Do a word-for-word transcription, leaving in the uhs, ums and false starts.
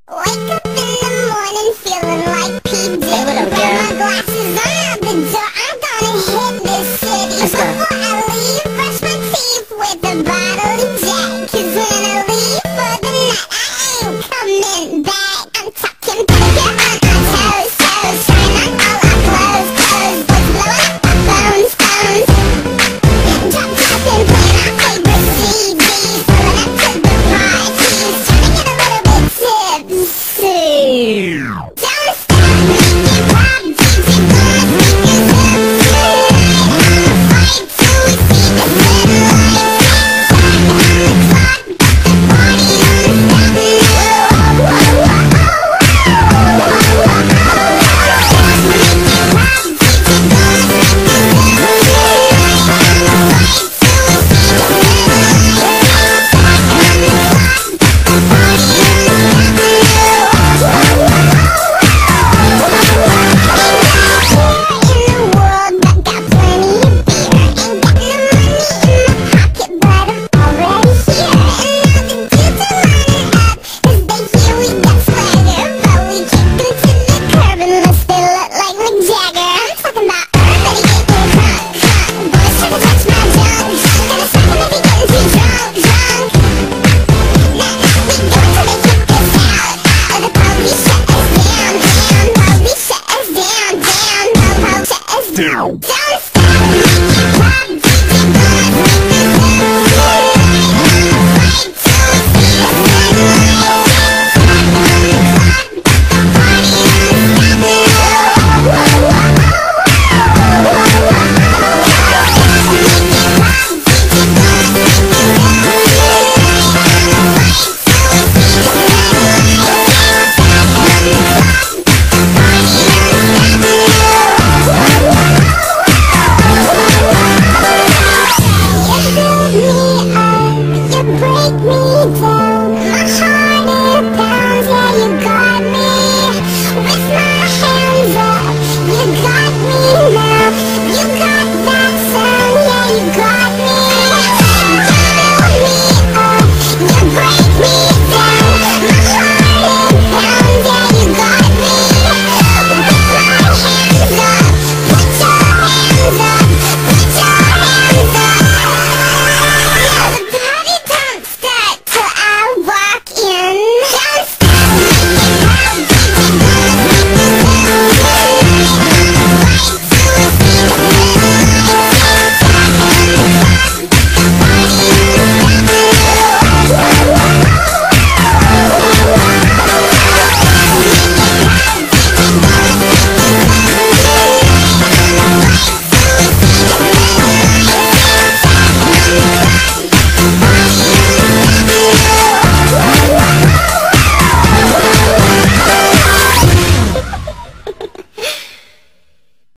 Wake up in the morning feeling like P. Diddy. Hey, what up, Grab girl? my glasses, I'm out the door. I'm gonna hit this city. Let's go. Before I leave, brush my teeth with a bottle of Jack. 'Cause when I leave for the night, I ain't coming back. I'm talking pedicure on our toes, toes. Trying on all our clothes, clothes. Boys blowing up our phones, phones. Drop top and playing our favorite C Ds. Pulling up to the parties, trying to get a little bit tipsy. Don't stop, make it pop, D J gonna take us up tonight. I'ma fight till we see the red lights. Tick tock on the clock, but the party don't stop. Whoa, whoa, whoa, whoa, whoa, whoa, whoa, whoa. Make it pop, D J gonna take us up tonight. I'ma fight till we see the red lights. Tick tock on the clock, but the party don't stop. Whoa, whoa, whoa, whoa. Don't stop, make it pop, D J gonna take us up tonight. I'ma fight till we see the red lights. Tick tock on the clock, but the party don't stop. Whoa, whoa, whoa, whoa, whoa, whoa, whoa. Make it pop, D J gonna take us up tonight. I'ma fight till we see the red lights. Tick tock on the clock, but the party don't stop. Whoa, whoa, whoa. You build me up, you break me down.